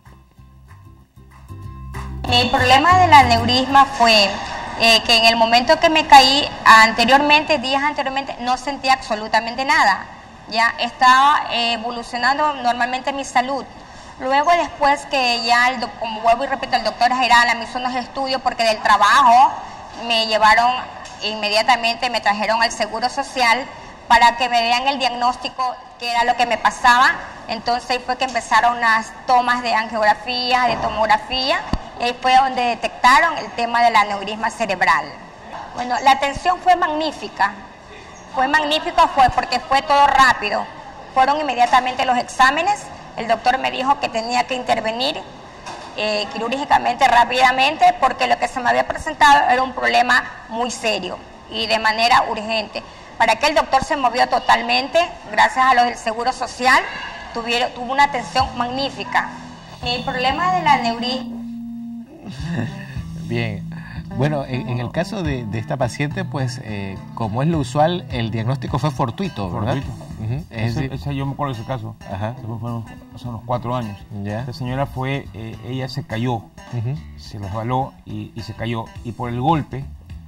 El problema del aneurisma fue que en el momento que me caí días anteriormente, no sentía absolutamente nada. Ya estaba evolucionando normalmente mi salud. Luego después que ya, como vuelvo y repito, el doctor Jairala me hizo unos estudios porque del trabajo me llevaron inmediatamente, me trajeron al Seguro Social para que me vean el diagnóstico, qué era lo que me pasaba. Entonces ahí fue que empezaron unas tomas de angiografía, de tomografía, y ahí fue donde detectaron el tema del aneurisma cerebral. Bueno, la atención fue magnífica. Fue porque fue todo rápido. Fueron inmediatamente los exámenes. El doctor me dijo que tenía que intervenir quirúrgicamente rápidamente porque lo que se me había presentado era un problema muy serio y de manera urgente. Para que el doctor se movió totalmente, gracias a los del Seguro Social, tuvo una atención magnífica. El problema del aneurisma... Bien. Bueno, en el caso de esta paciente, pues, como es lo usual, el diagnóstico fue fortuito, ¿verdad? Fortuito. Yo me acuerdo de ese caso. Ajá. Fue hace unos 4 años. ¿Ya? Esta señora ella se cayó, se resbaló y se cayó. Y por el golpe,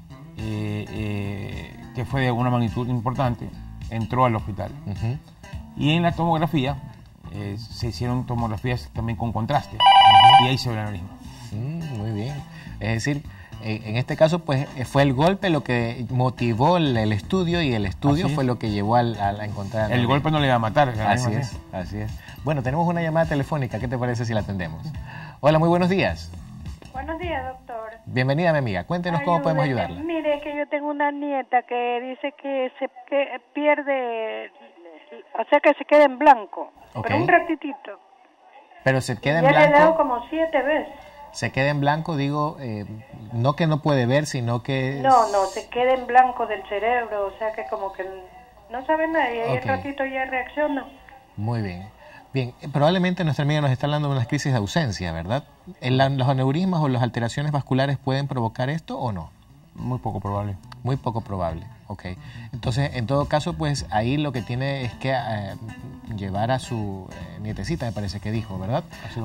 que fue de una magnitud importante, entró al hospital. Y en la tomografía, se hicieron tomografías también con contraste. Y ahí se ve el aneurisma. Muy bien. Es decir, en este caso pues fue el golpe lo que motivó el estudio y el estudio fue lo que llevó a encontrar... El golpe no le iba a matar. Así es. Bueno, tenemos una llamada telefónica. ¿Qué te parece si la atendemos? Hola, muy buenos días. Buenos días, doctor. Bienvenida, mi amiga. Cuéntenos cómo podemos ayudarla. Mire, que yo tengo una nieta que dice que pierde, o sea, que se queda en blanco, pero un ratitito. Pero se queda en blanco... Ya le he dado como 7 veces. Se queda en blanco, digo, no que no puede ver, sino que... No, se queda en blanco del cerebro, o sea que como que no sabe nada y ahí el ratito ya reacciona. Muy bien. Bien, probablemente nuestra amiga nos está hablando de unas crisis de ausencia, ¿verdad? ¿Los aneurismas o las alteraciones vasculares pueden provocar esto o no? Muy poco probable. Muy poco probable, ok. Entonces, en todo caso, pues ahí lo que tiene es que llevar a su nietecita, me parece que dijo, ¿verdad?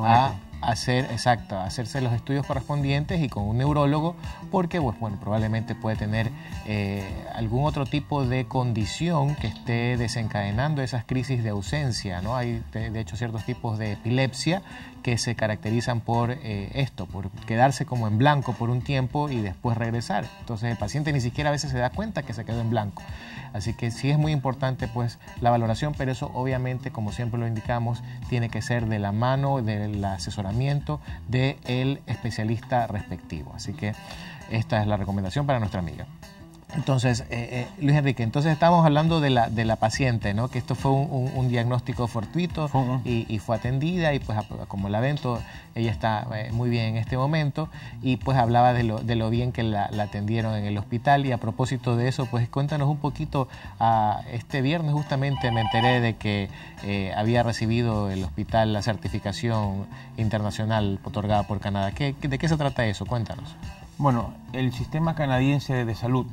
Hacerse los estudios correspondientes y con un neurólogo, porque pues, bueno, probablemente puede tener algún otro tipo de condición que esté desencadenando esas crisis de ausencia, ¿no? Hay de hecho ciertos tipos de epilepsia que se caracterizan por por quedarse como en blanco por un tiempo y después regresar. Entonces el paciente ni siquiera a veces se da cuenta que se quedó en blanco. Así que sí es muy importante pues la valoración, pero eso obviamente, como siempre lo indicamos, tiene que ser de la mano del asesoramiento del especialista respectivo. Así que esta es la recomendación para nuestra amiga. Entonces, Luis Enrique, entonces estamos hablando de la paciente, ¿no? Que esto fue un diagnóstico fortuito y fue atendida, y pues como la ven, ella está muy bien en este momento, y pues hablaba de lo bien que la atendieron en el hospital. Y a propósito de eso, pues cuéntanos un poquito. Este viernes justamente me enteré de que había recibido el hospital la certificación internacional otorgada por Canadá. ¿De qué se trata eso? Cuéntanos. Bueno, el sistema canadiense de salud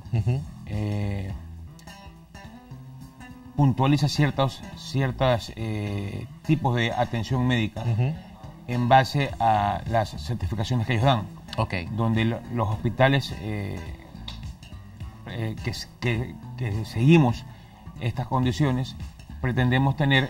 puntualiza ciertos tipos de atención médica en base a las certificaciones que ellos dan. Donde los hospitales que seguimos estas condiciones pretendemos tener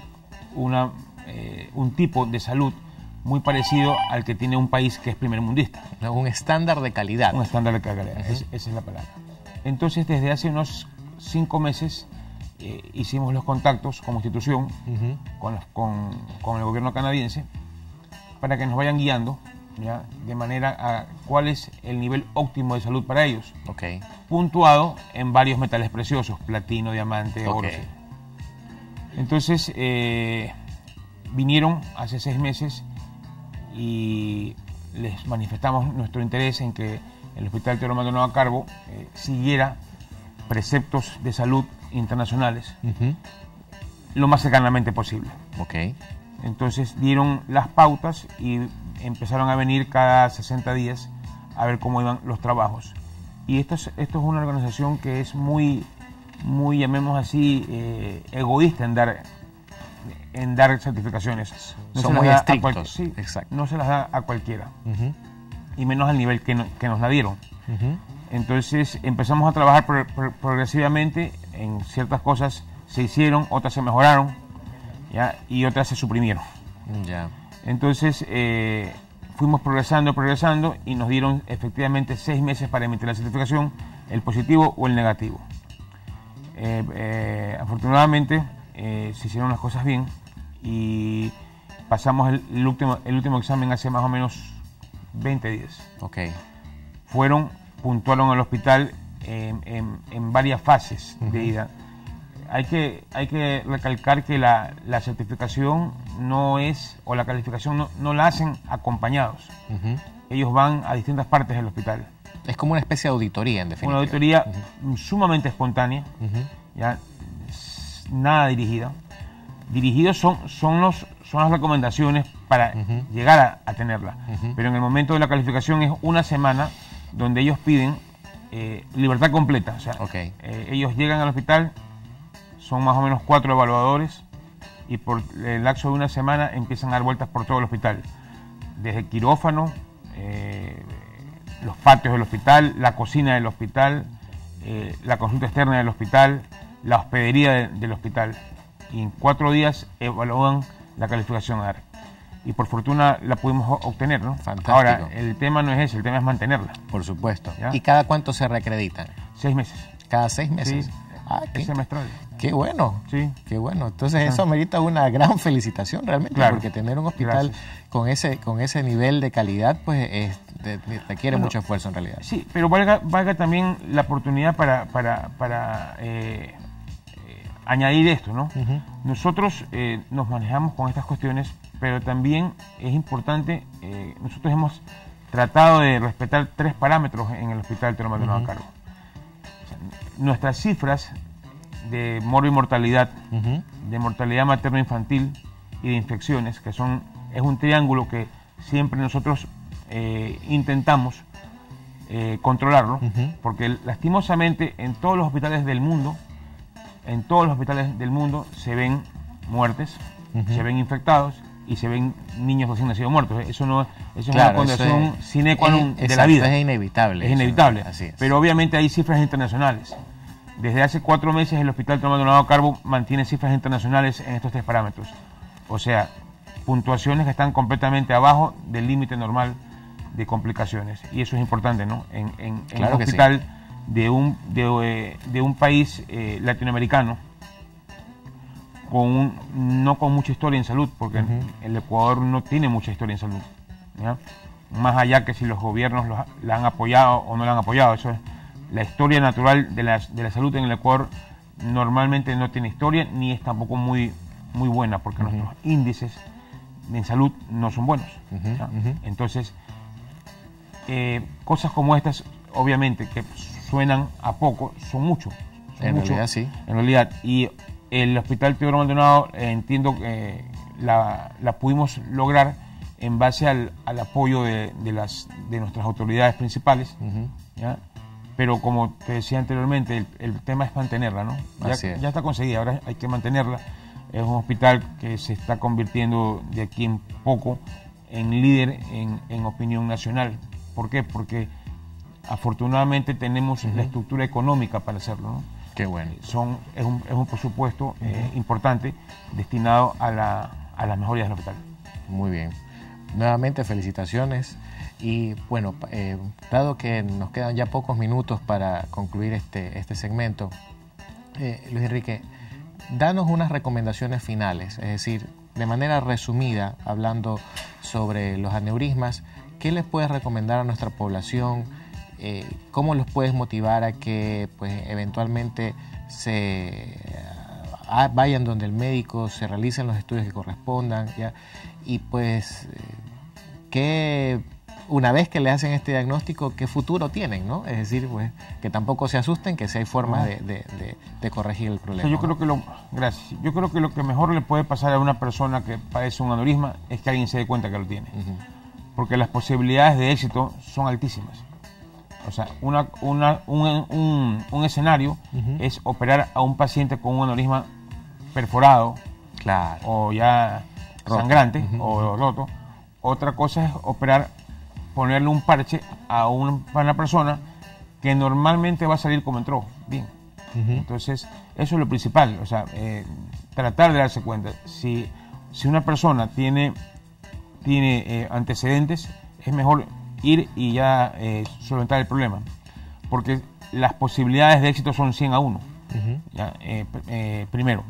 un tipo de salud muy parecido al que tiene un país que es primermundista. Un estándar de calidad. Un estándar de calidad, esa es la palabra. Entonces, desde hace unos 5 meses hicimos los contactos como institución con el gobierno canadiense para que nos vayan guiando, ¿ya?, de manera a cuál es el nivel óptimo de salud para ellos, puntuado en varios metales preciosos, platino, diamante, oro. Entonces, vinieron hace 6 meses y les manifestamos nuestro interés en que el Hospital Teodoro Maldonado Carbo siguiera preceptos de salud internacionales lo más cercanamente posible. Entonces dieron las pautas y empezaron a venir cada 60 días a ver cómo iban los trabajos. Y esto es una organización que es muy, llamemos así, egoísta en dar certificaciones. Son muy estrictos. No se las da a cualquiera, y menos al nivel que nos la dieron. Entonces empezamos a trabajar progresivamente. En ciertas cosas se hicieron, otras se mejoraron, ¿ya?, y otras se suprimieron. Entonces fuimos progresando y nos dieron efectivamente 6 meses para emitir la certificación, el positivo o el negativo. Afortunadamente se hicieron las cosas bien y pasamos el último examen hace más o menos 20 días. Puntuaron al hospital en varias fases de ida. Hay que recalcar que la certificación no es, o la calificación no la hacen acompañados. Ellos van a distintas partes del hospital. Es como una especie de auditoría, en definitiva. Una auditoría sumamente espontánea, ya, nada dirigida. Dirigidos son las recomendaciones para llegar a tenerla. Pero en el momento de la calificación es una semana donde ellos piden libertad completa. O sea, ellos llegan al hospital, son más o menos 4 evaluadores, y por el lapso de una semana empiezan a dar vueltas por todo el hospital. Desde el quirófano, los patios del hospital, la cocina del hospital, la consulta externa del hospital, la hospedería del hospital. Y en 4 días evalúan la calificación a dar. Y por fortuna la pudimos obtener, ¿no? Fantástico. Ahora, el tema no es ese, el tema es mantenerla. Por supuesto. ¿Ya? ¿Y cada cuánto se reacreditan? 6 meses. ¿Cada 6 meses? Sí, es semestral. Qué bueno. Sí. Qué bueno. Entonces eso amerita una gran felicitación realmente, porque tener un hospital con ese nivel de calidad, pues requiere mucho esfuerzo en realidad. Sí, pero valga también la oportunidad para añadir esto, ¿no? Nosotros nos manejamos con estas cuestiones, pero también es importante, nosotros hemos tratado de respetar 3 parámetros en el Hospital Teodoro Maldonado Carbo. O sea, nuestras cifras de mortalidad, de mortalidad materno-infantil y de infecciones, que es un triángulo que siempre nosotros intentamos controlarlo, porque lastimosamente en todos los hospitales del mundo, se ven muertes, se ven infectados y se ven niños recién nacidos muertos. Eso es una condición sine qua non de la vida. Es inevitable. Es inevitable. Así es. Pero obviamente hay cifras internacionales. Desde hace 4 meses el Hospital Teodoro Maldonado Carbo mantiene cifras internacionales en estos 3 parámetros. O sea, puntuaciones que están completamente abajo del límite normal de complicaciones. Y eso es importante, ¿no? En un hospital de un país latinoamericano no con mucha historia en salud, porque el Ecuador no tiene mucha historia en salud, ¿ya? Más allá que si los gobiernos la han apoyado o no la han apoyado. Eso es, la historia natural de la salud en el Ecuador normalmente no tiene historia, ni es tampoco muy buena, porque nuestros índices en salud no son buenos. Entonces, cosas como estas, obviamente, que suenan a poco, son mucho. En realidad, sí. En realidad, y el Hospital Teodoro Maldonado, entiendo que la pudimos lograr en base al apoyo de nuestras autoridades principales, ¿ya? Pero como te decía anteriormente, el tema es mantenerla, ¿no? Ya está conseguida, ahora hay que mantenerla. Es un hospital que se está convirtiendo de aquí en poco en líder en opinión nacional. ¿Por qué? Porque afortunadamente tenemos la estructura económica para hacerlo, ¿no? Qué bueno. Es un presupuesto importante destinado a las mejorías del hospital. Muy bien. Nuevamente felicitaciones y bueno, dado que nos quedan ya pocos minutos para concluir este segmento, Luis Enrique, danos unas recomendaciones finales, es decir, de manera resumida, hablando sobre los aneurismas, ¿qué les puedes recomendar a nuestra población? ¿Cómo los puedes motivar a que pues, eventualmente vayan donde el médico, se realicen los estudios que correspondan, ¿ya? Y pues una vez que le hacen este diagnóstico, ¿qué futuro tienen, ¿no? Es decir, pues que tampoco se asusten, que si hay formas de corregir el problema. Yo creo que gracias. Yo creo que lo que mejor le puede pasar a una persona que padece un aneurisma es que alguien se dé cuenta que lo tiene, porque las posibilidades de éxito son altísimas. O sea, un escenario es operar a un paciente con un aneurisma perforado, claro, o ya sangrante o roto. Otra cosa es ponerle un parche a una persona que normalmente va a salir como entró, bien. Entonces, eso es lo principal, o sea, tratar de darse cuenta. Si una persona tiene antecedentes, es mejor ir y ya solventar el problema, porque las posibilidades de éxito son 100 a 1. ¿Ya? Primero,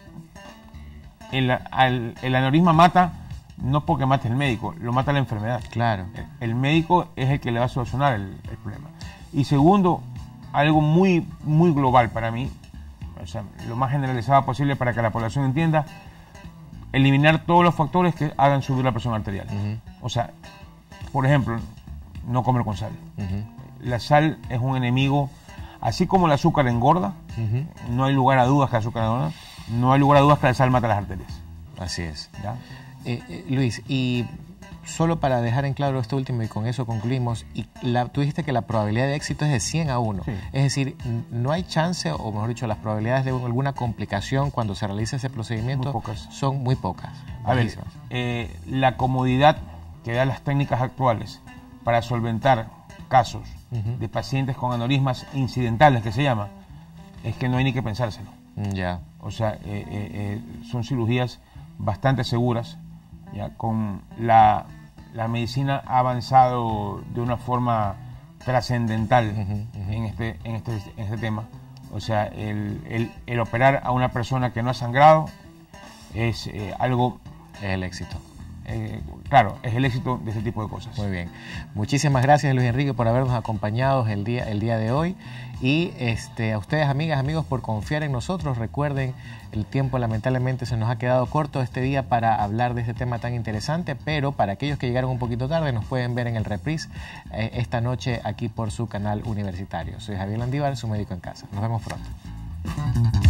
el aneurisma mata no porque mate el médico, lo mata la enfermedad. Claro. El médico es el que le va a solucionar el problema. Y segundo, algo muy, muy global para mí, o sea, lo más generalizado posible para que la población entienda, eliminar todos los factores que hagan subir la presión arterial. O sea, por ejemplo, no comer con sal. La sal es un enemigo, así como el azúcar engorda, no hay lugar a dudas que el azúcar engorda, no hay lugar a dudas que la sal mata las arterias. Así es. ¿Ya? Luis, y solo para dejar en claro esto último y con eso concluimos, tú dijiste que la probabilidad de éxito es de 100 a 1. Sí. Es decir, no hay chance, o mejor dicho, las probabilidades de alguna complicación cuando se realiza ese procedimiento son muy pocas. A ver, la comodidad que dan las técnicas actuales para solventar casos de pacientes con aneurismas incidentales, que se llama, es que no hay ni que pensárselo. Ya. O sea, son cirugías bastante seguras. Ya, con la medicina ha avanzado de una forma trascendental en este tema. O sea, el operar a una persona que no ha sangrado es algo... Es el éxito. Claro, es el éxito de este tipo de cosas. Muy bien. Muchísimas gracias, Luis Enrique, por habernos acompañado el día de hoy. Y a ustedes, amigas, amigos, por confiar en nosotros. Recuerden, el tiempo lamentablemente se nos ha quedado corto este día para hablar de este tema tan interesante, pero para aquellos que llegaron un poquito tarde, nos pueden ver en el reprise esta noche aquí por su canal universitario. Soy Javier Landívar, su médico en casa. Nos vemos pronto.